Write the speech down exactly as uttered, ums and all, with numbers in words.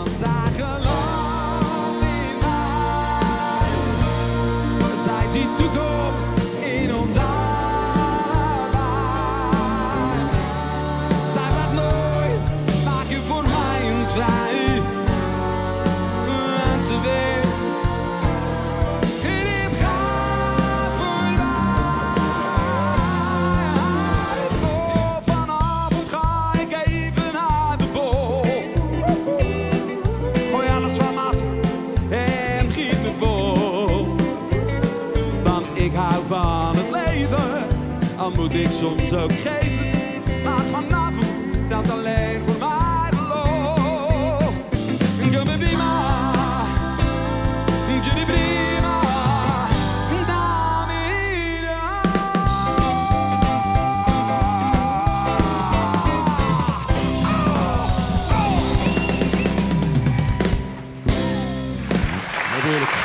Zij gelooft in mij. Zij ziet toekomst in ons allebei. Zij vraagt nooit, maak je voor mij eens vrij. En ze weet, dit gaat voorbij. Oh, vanavond ga ik even naar de bol. Gooi alles van me af en giet me vol. Want ik hou van het leven, al moet ik soms ook geven. Maar vanavond telt alleen voor mij de lol. Doe me prima, doe me prima, Damira. Natuurlijk.